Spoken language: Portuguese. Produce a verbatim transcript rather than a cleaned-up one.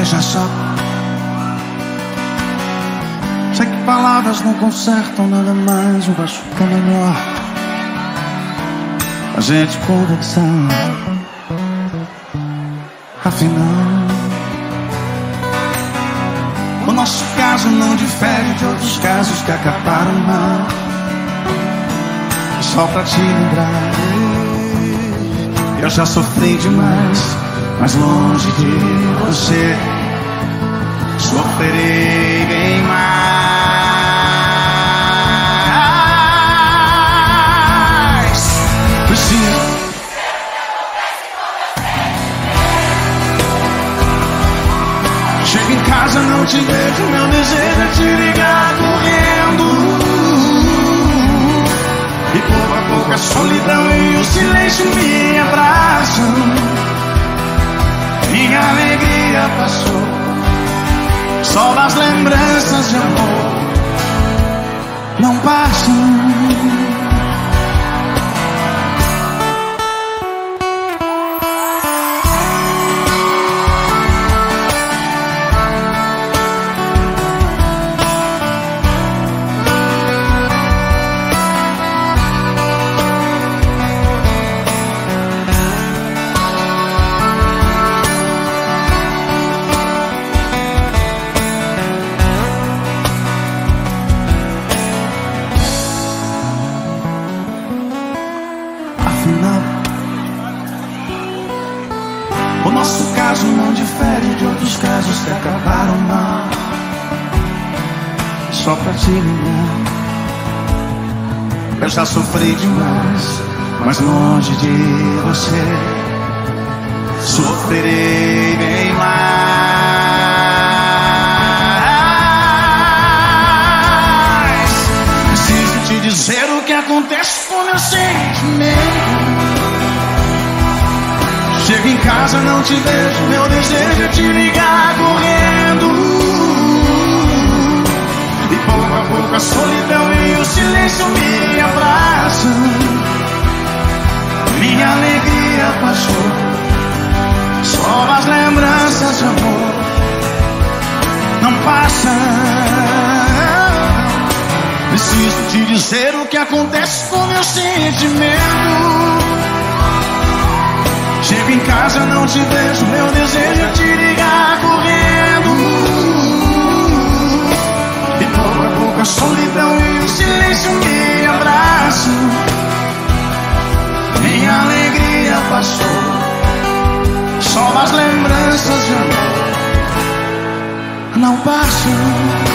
veja só. Sei que palavras não consertam nada mais, eu acho que é melhor a gente conversar. Afinal, o nosso caso não difere de outros casos que acabaram mal. Só pra te lembrar, eu já sofri demais, mas longe de você sofrerei bem mais. Preciso. Chego em casa, não te vejo, meu desejo é te ligar correndo. E pouco a pouco a solidão e o silêncio me abraçam. Minha alegria passou, só as lembranças de amor não passam. O nosso caso não difere de outros casos que acabaram mal. Só pra te lembrar, eu já sofri demais, mas longe de você sofrerei bem mais. Preciso te dizer o que acontece com meu sentimento. Chego em casa, não te vejo, meu desejo é te ligar correndo. E pouco a pouco a solidão e o silêncio me abraçam. Minha alegria passou, só as lembranças de amor não passam. Preciso te dizer o que acontece com meu sentimento. Chego em casa, não te vejo, meu desejo é te ligar correndo. E pouco a pouco a solidão e o silêncio me abraçam. Minha alegria passou, só as lembranças de amor não passam.